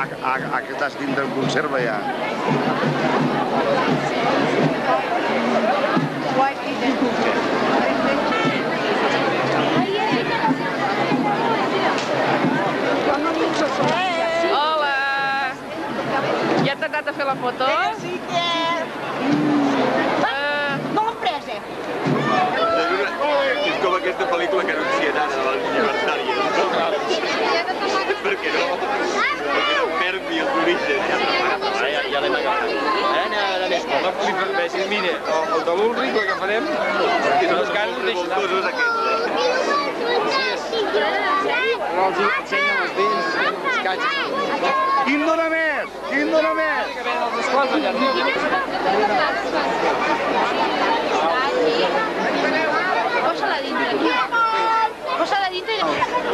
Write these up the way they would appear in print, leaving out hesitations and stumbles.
que estàs dintre en conserva ja. Hola! Ja t'has anat a fer la foto? Sí que... No l'hem presa. És com aquesta pel·lícula que anuncien ara de les llibertàries. Perquè no perdi els orígens. Ja l'hem agafat. Ara més com a flipper. Mira, el de l'Ulrich l'agafarem i els casos revoltosos aquests. Però els ensenya les dents, els catxes. Quin dona més? Quin dona més? Que venen els esclats allà. Posa-la dintre aquí. Posa-la dintre i...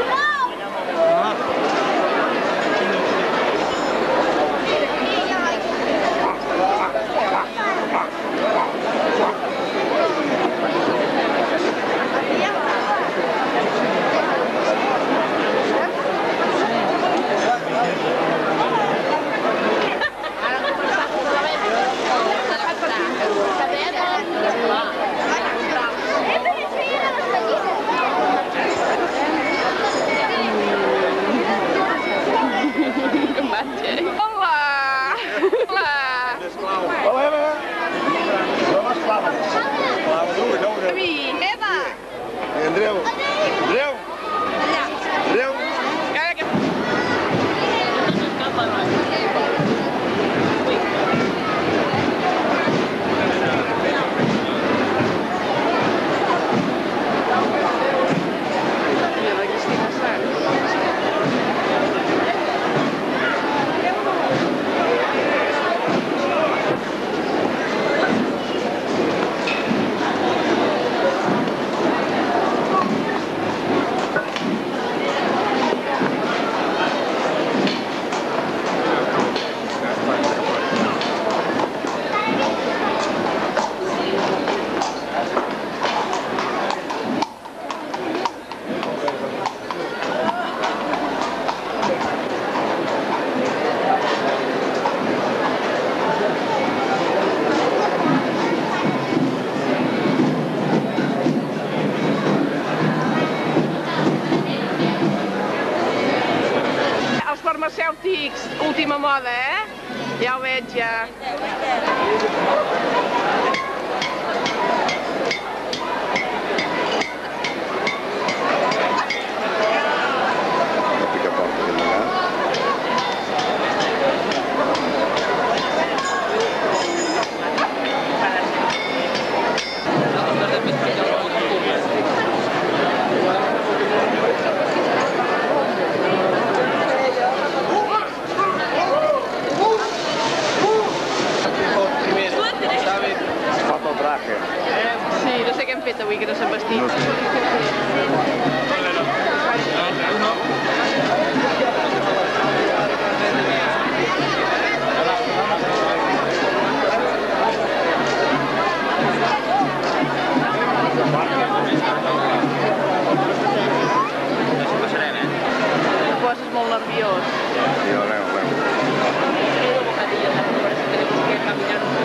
Andreu! Andreu! Andreu! Farmacèutics, última moda, Ja ho veig, ja. Sí, no sé què hem fet avui, que no s'han vestit. No sé. Te poses molt nerviós. Sí, ho veu. El bocadillo, tenemos que caminar un